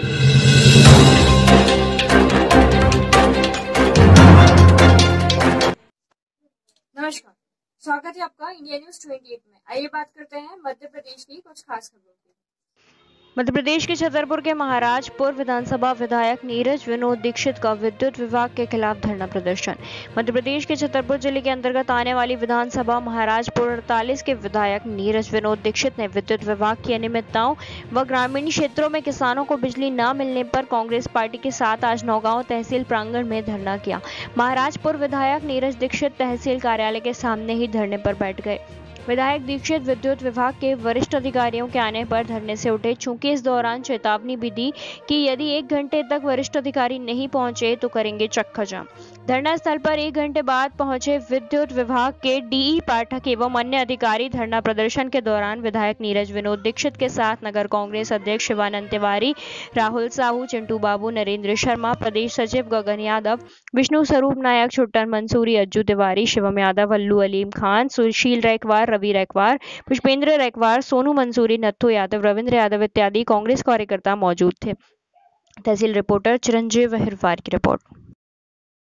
नमस्कार, स्वागत है आपका इंडिया न्यूज 28 में। आइए बात करते हैं मध्य प्रदेश की कुछ खास खबरों की। मध्य प्रदेश के छतरपुर के महाराजपुर विधानसभा विधायक नीरज विनोद दीक्षित का विद्युत विभाग के खिलाफ धरना प्रदर्शन। मध्य प्रदेश के छतरपुर जिले के अंतर्गत आने वाली विधानसभा महाराजपुर 48 के विधायक नीरज विनोद दीक्षित ने विद्युत विभाग की अनियमितताओं व ग्रामीण क्षेत्रों में किसानों को बिजली न मिलने पर कांग्रेस पार्टी के साथ आज नौगांव तहसील प्रांगण में धरना किया। महाराजपुर विधायक नीरज दीक्षित तहसील कार्यालय के सामने ही धरने पर बैठ गए। विधायक दीक्षित विद्युत विभाग के वरिष्ठ अधिकारियों के आने पर धरने से उठे। चूंकि इस दौरान चेतावनी भी दी कि यदि 1 घंटे तक वरिष्ठ अधिकारी नहीं पहुंचे तो करेंगे चक्का जाम। धरना स्थल पर 1 घंटे बाद पहुंचे विद्युत विभाग के डीई पाठक एवं अन्य अधिकारी। धरना प्रदर्शन के दौरान विधायक नीरज विनोद दीक्षित के साथ नगर कांग्रेस अध्यक्ष शिवानंद तिवारी, राहुल साहू, चिंटू बाबू, नरेंद्र शर्मा, प्रदेश सचिव गगन यादव, विष्णु स्वरूप नायक, छुट्टन मंसूरी, अज्जू तिवारी, शिवम यादव, अल्लू अलीम खान, सुशील रैकवार, रवि रैकवार, पुष्पेंद्र रैकवार, सोनू मंसूरी, नत्थु यादव, रविंद्र यादव इत्यादि कांग्रेस कार्यकर्ता मौजूद थे। तहसील रिपोर्टर चिरंजीव हिरवार की रिपोर्ट।